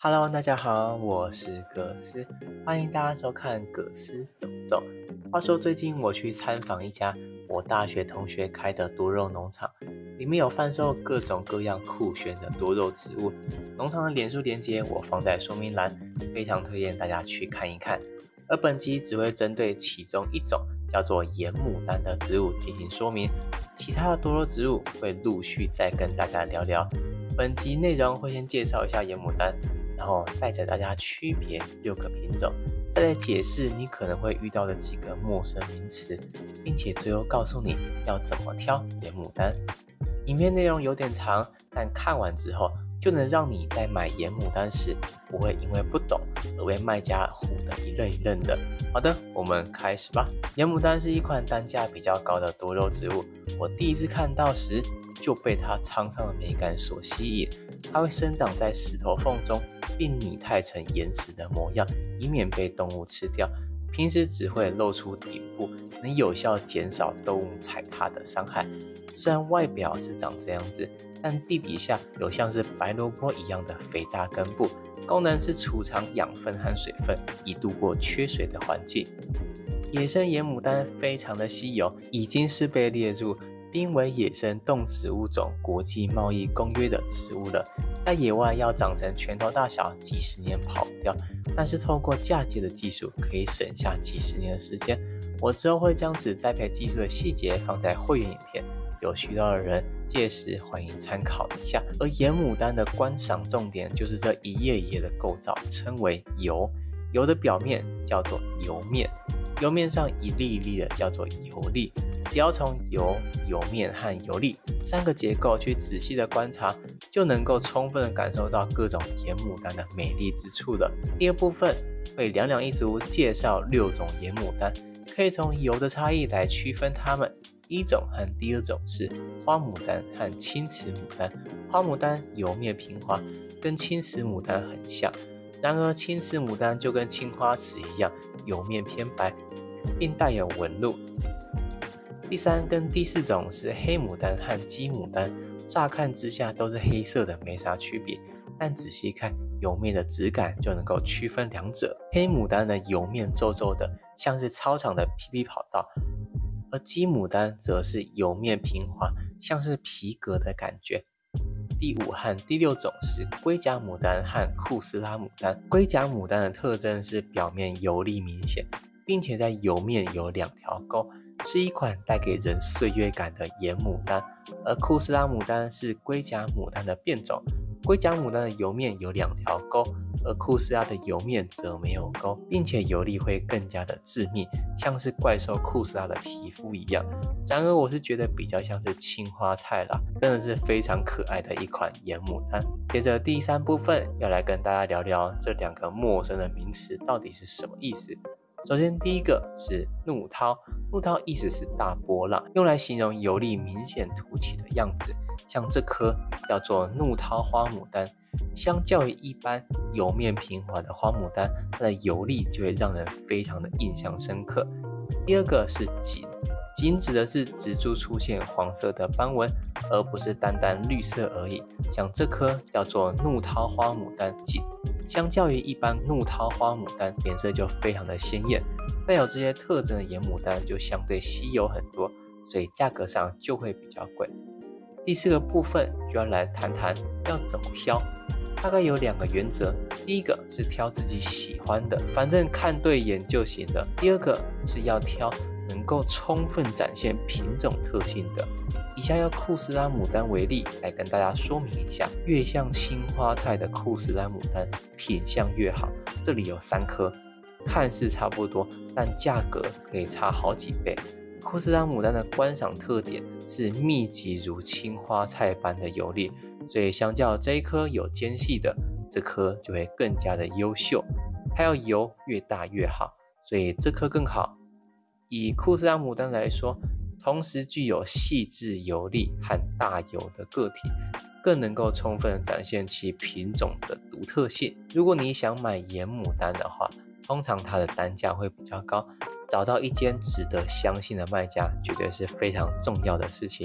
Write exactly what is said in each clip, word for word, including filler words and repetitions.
Hello，大家好，我是葛斯，欢迎大家收看葛斯怎么种。话说最近我去参访一家我大学同学开的多肉农场，里面有贩售各种各样酷炫的多肉植物。农场的脸书连结我放在说明栏，非常推荐大家去看一看。而本集只会针对其中一种叫做盐牡丹的植物进行说明，其他的多肉植物会陆续再跟大家聊聊。本集内容会先介绍一下盐牡丹，然后带着大家区别六个品种，再来解释你可能会遇到的几个陌生名词，并且最后告诉你要怎么挑盐牡丹。影片内容有点长，但看完之后就能让你在买盐牡丹时不会因为不懂而被卖家唬得一愣一愣的。好的，我们开始吧。盐牡丹是一款单价比较高的多肉植物，我第一次看到时就被它苍苍的美感所吸引。它会生长在石头缝中，并拟态成岩石的模样，以免被动物吃掉。平时只会露出顶部，能有效减少动物踩踏的伤害。虽然外表是长这样子，但地底下有像是白萝卜一样的肥大根部，功能是储藏养分和水分，以度过缺水的环境。野生盐牡丹非常的稀有，已经是被列入濒危野生动植物种国际贸易公约的植物了。在野外要长成拳头大小，几十年跑不掉，但是透过嫁接的技术可以省下几十年的时间。我之后会将此栽培技术的细节放在会员影片，有需要的人届时欢迎参考一下。而盐牡丹的观赏重点就是这一页一页的构造，称为油。油的表面叫做油面，油面上一粒一粒的叫做油粒。只要从油、油面和油粒三个结构去仔细的观察，就能够充分的感受到各种盐牡丹的美丽之处了。第二部分会两两一足介绍六种盐牡丹，可以从油的差异来区分它们。第一种和第二种是花牡丹和青瓷牡丹。花牡丹油面平滑，跟青瓷牡丹很像，然而青瓷牡丹就跟青花瓷一样，油面偏白，并带有纹路。第三跟第四种是黑牡丹和鸡牡丹，乍看之下都是黑色的，没啥区别，但仔细看油面的质感就能够区分两者。黑牡丹的油面皱皱的，像是操场的皮皮跑道，而鸡牡丹则是油面平滑，像是皮革的感觉。第五和第六种是龟甲牡丹和库斯拉牡丹。龟甲牡丹的特征是表面油粒明显，并且在油面有两条沟，是一款带给人岁月感的盐牡丹。而库斯拉牡丹是龟甲牡丹的变种，龟甲牡丹的油面有两条沟，而库斯拉的油面则没有沟，并且油粒会更加的致密，像是怪兽库斯拉的皮肤一样。然而我是觉得比较像是青花菜啦，真的是非常可爱的一款盐牡丹。接着第三部分要来跟大家聊聊这两个陌生的名词到底是什么意思。首先第一个是怒涛，怒涛意思是大波浪，用来形容油粒明显凸起的样子。像这颗叫做怒涛花牡丹，相较于一般油面平滑的花牡丹，它的油粒就会让人非常的印象深刻。第二个是锦，锦指的是植株出现黄色的斑纹，而不是单单绿色而已。像这颗叫做怒涛花牡丹锦，相较于一般怒涛花牡丹，颜色就非常的鲜艳。带有这些特征的盐牡丹就相对稀有很多，所以价格上就会比较贵。第四个部分就要来谈谈要怎么挑，大概有两个原则。第一个是挑自己喜欢的，反正看对眼就行了。第二个是要挑能够充分展现品种特性的。以下要库斯拉牡丹为例来跟大家说明一下，越像青花菜的库斯拉牡丹品相越好。这里有三颗，看似差不多，但价格可以差好几倍。库斯拉牡丹的观赏特点是密集如青花菜般的油粒，所以相较这一颗有间隙的，这颗就会更加的优秀。还有油越大越好，所以这颗更好。以库斯拉牡丹来说，同时具有细致油粒和大油的个体，更能够充分展现其品种的独特性。如果你想买盐牡丹的话，通常它的单价会比较高，找到一间值得相信的卖家绝对是非常重要的事情。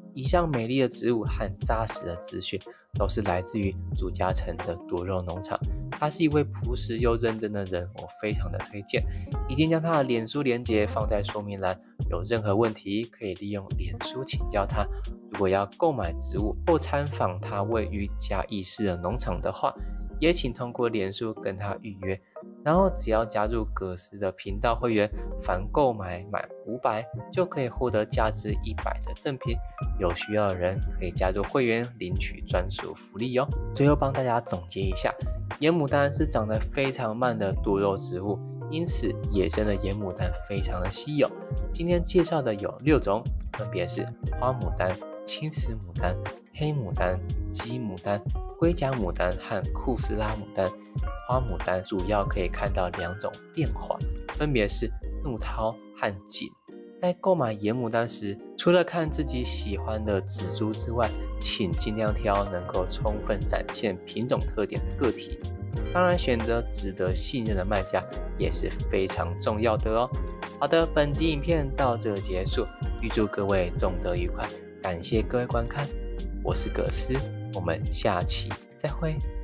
以上美丽的植物和扎实的资讯都是来自于朱家成的多肉农场。他是一位朴实又认真的人，我非常的推荐。已经将他的脸书连结放在说明栏，有任何问题可以利用脸书请教他。如果要购买植物或参访他位于嘉义市的农场的话，也请通过脸书跟他预约。然后只要加入葛斯的频道会员，凡购买满五百就可以获得价值一百的赠品。有需要的人可以加入会员领取专属福利哦。最后帮大家总结一下，野牡丹是长得非常慢的多肉植物，因此野生的野牡丹非常的稀有。今天介绍的有六种，分别是花牡丹、青瓷牡丹、黑牡丹、鸡牡丹、龟甲牡丹和库斯拉牡丹。花牡丹主要可以看到两种变化，分别是怒涛和紧。在购买野牡丹时，除了看自己喜欢的植株之外，请尽量挑能够充分展现品种特点的个体。当然，选择值得信任的卖家也是非常重要的哦。好的，本集影片到这结束，预祝各位种得愉快，感谢各位观看，我是葛斯，我们下期再会。